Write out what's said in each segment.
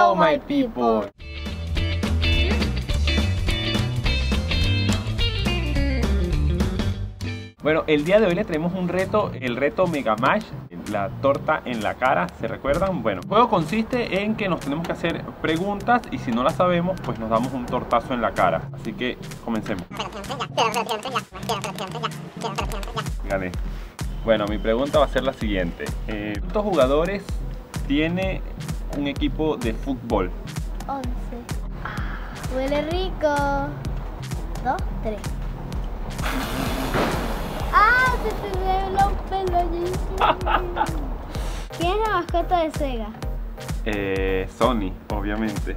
Hello my people. Bueno, el día de hoy le traemos un reto, el reto Mega Mash, la torta en la cara, ¿se recuerdan? Bueno, el juego consiste en que nos tenemos que hacer preguntas y si no las sabemos, pues nos damos un tortazo en la cara. Así que comencemos. Gané. Bueno, mi pregunta va a ser la siguiente. ¿Cuántos jugadores tiene un equipo de fútbol? 11. Huele rico. 2, 3. ¡Ah! Se te ve los pelos. ¿Quién es la mascota de Sega? Sony, obviamente.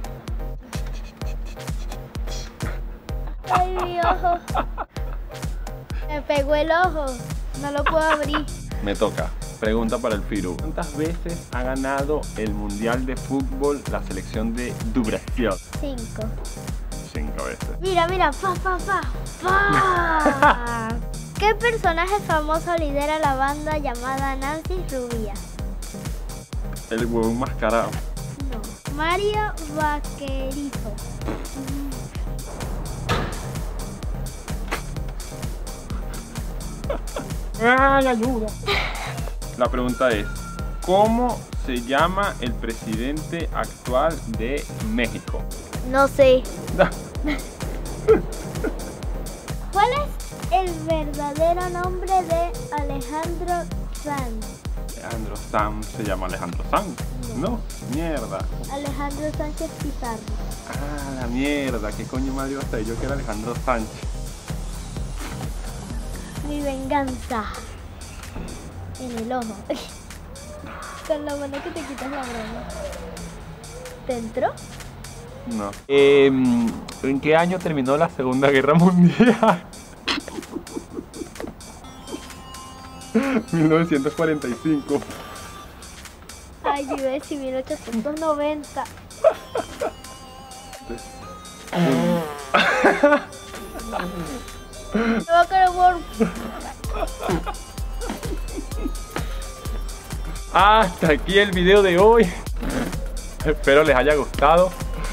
¡Ay, mi ojo! Me pegó el ojo. No lo puedo abrir. Me toca. Pregunta para el Firu. ¿Cuántas veces ha ganado el Mundial de Fútbol la selección de Brasil? 5. 5 veces. Mira, mira. ¡Pa! ¿Qué personaje famoso lidera la banda llamada Nancy Rubia? El huevón mascarado. No. Mario Vaquerizo. ¡Ay, ayuda! La pregunta es, ¿cómo se llama el presidente actual de México? No sé. ¿Cuál es el verdadero nombre de Alejandro Sanz? Alejandro Sanz se llama Alejandro Sanz. No, mierda. Alejandro Sánchez Pizarro. Ah, la mierda. ¿Qué coño madre iba a ser? Yo que era Alejandro Sánchez. Mi venganza. En el ojo. Con la mano que te quitas la broma. ¿Te entró? No. ¿En qué año terminó la Segunda Guerra Mundial? 1945. Ay, yo iba a decir 1890. Me va a caer por... Hasta aquí el video de hoy. Espero les haya gustado.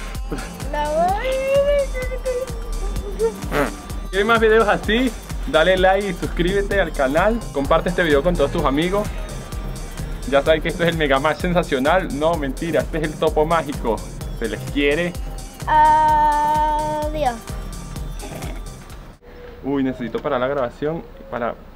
¿Quieren más videos así? Dale like y suscríbete al canal. Comparte este video con todos tus amigos. Ya saben que esto es el Mega Mash sensacional. No, mentira, este es el topo mágico. Se les quiere. Adiós. Uy, necesito parar la grabación para